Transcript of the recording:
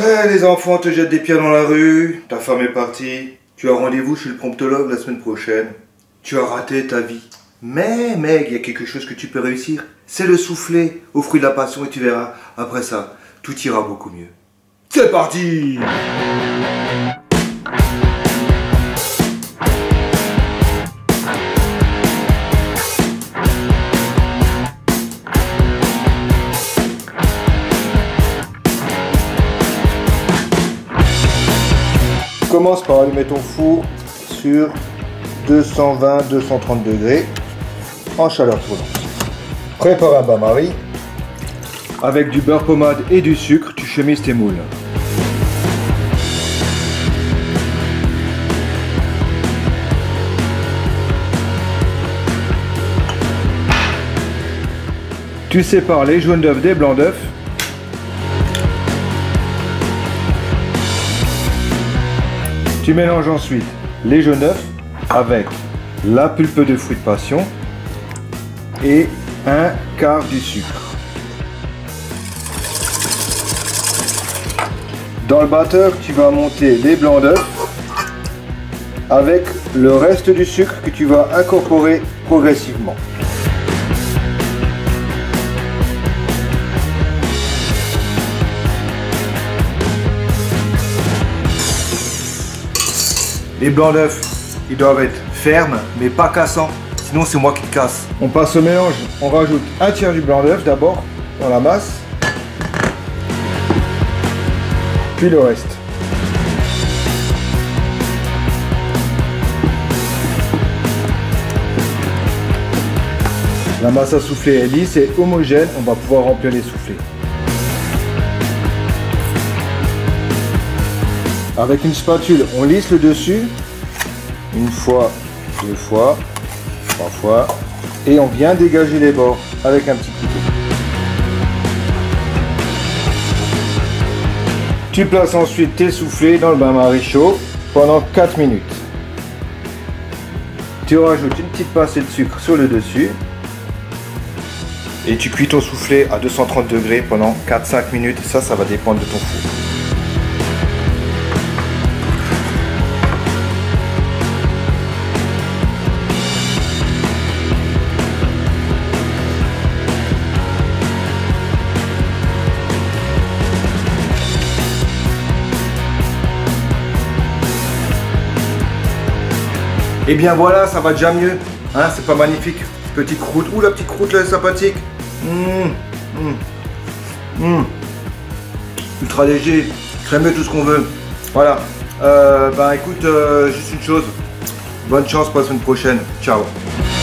Les enfants te jettent des pierres dans la rue, ta femme est partie, tu as rendez-vous chez le promptologue la semaine prochaine. Tu as raté ta vie. Mais mec, il y a quelque chose que tu peux réussir. C'est le souffler au fruit de la passion et tu verras, après ça, tout ira beaucoup mieux. C'est parti! Commence par allumer ton four sur 220-230 degrés en chaleur tournante. Prépare un bain-marie. Avec du beurre pommade et du sucre, tu chemises tes moules. Tu sépares les jaunes d'œufs des blancs d'œufs. Tu mélanges ensuite les jaunes d'œufs avec la pulpe de fruits de passion et un quart du sucre. Dans le batteur, tu vas monter les blancs d'œufs avec le reste du sucre que tu vas incorporer progressivement. Les blancs d'œufs, ils doivent être fermes, mais pas cassants. Sinon, c'est moi qui te casse. On passe au mélange. On rajoute un tiers du blanc d'œuf d'abord dans la masse. Puis le reste. La masse à souffler est lisse et homogène. On va pouvoir remplir les soufflets. Avec une spatule, on lisse le dessus, une fois, deux fois, trois fois, et on vient dégager les bords avec un petit couteau. Tu places ensuite tes soufflets dans le bain-marie chaud pendant 4 minutes. Tu rajoutes une petite pincée de sucre sur le dessus et tu cuis ton soufflet à 230 degrés pendant 4-5 minutes. Ça va dépendre de ton four. Et bien voilà, ça va déjà mieux. Hein, c'est pas magnifique. Petite croûte. Ouh, la petite croûte là, est sympathique. Ultra léger, crémeux, tout ce qu'on veut. Voilà. Bah écoute, juste une chose. Bonne chance pour la semaine prochaine. Ciao.